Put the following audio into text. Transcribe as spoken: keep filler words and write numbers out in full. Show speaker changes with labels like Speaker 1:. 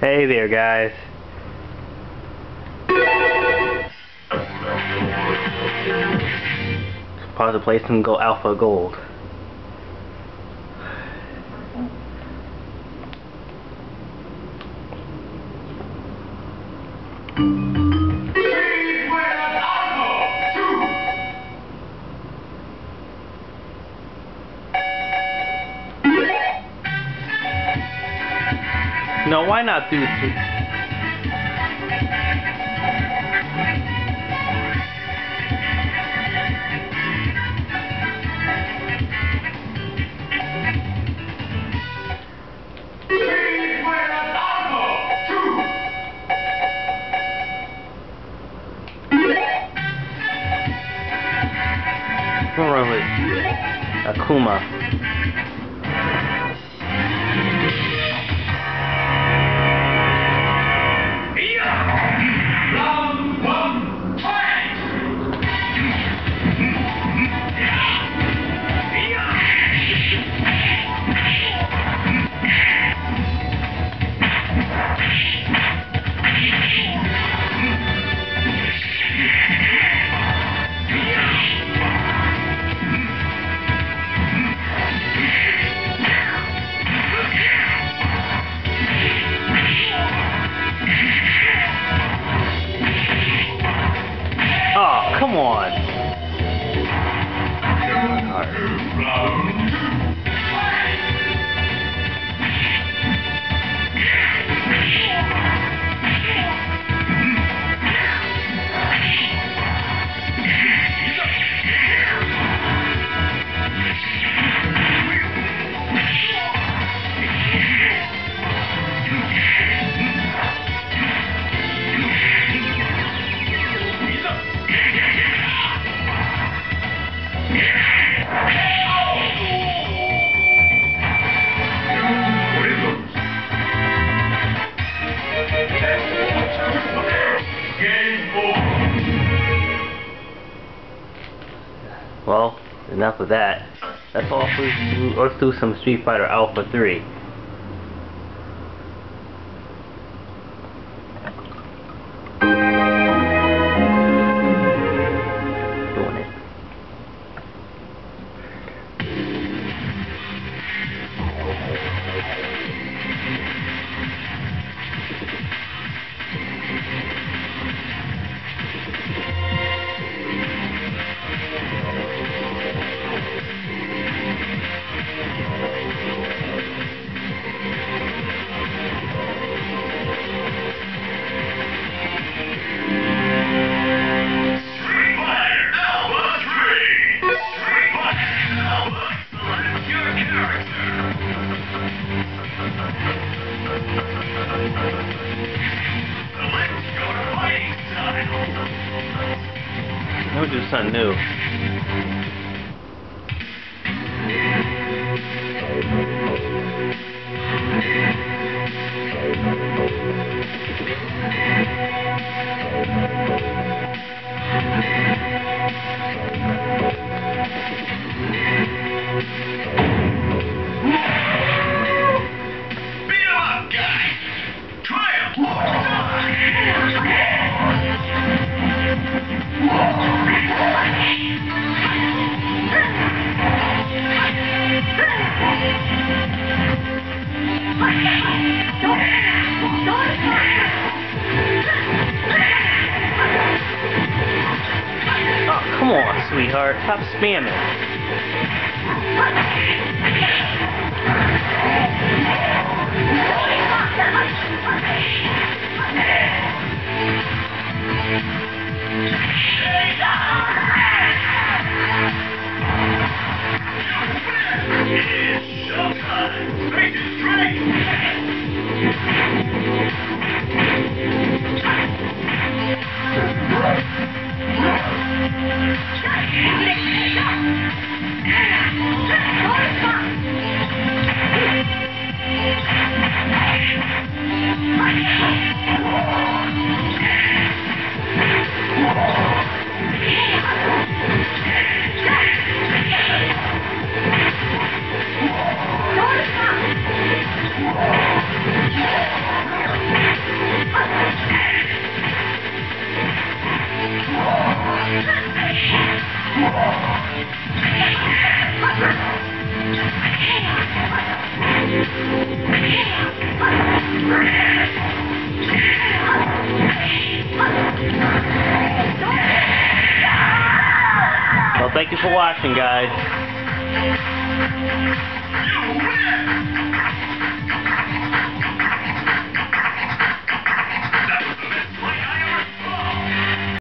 Speaker 1: Hey there, guys. Pause the place and go Alpha Gold. No, why not do two? We'll run with Akuma. Oh, come on. Well, enough of that. Let's all do, let's do some Street Fighter Alpha three. Doing it. We'll do something new.
Speaker 2: Beat 'em up, guys! Triumph!
Speaker 1: Oh, come on, sweetheart. Stop spamming.
Speaker 2: It's showtime! Make it straight!
Speaker 1: Well, thank you for watching, guys.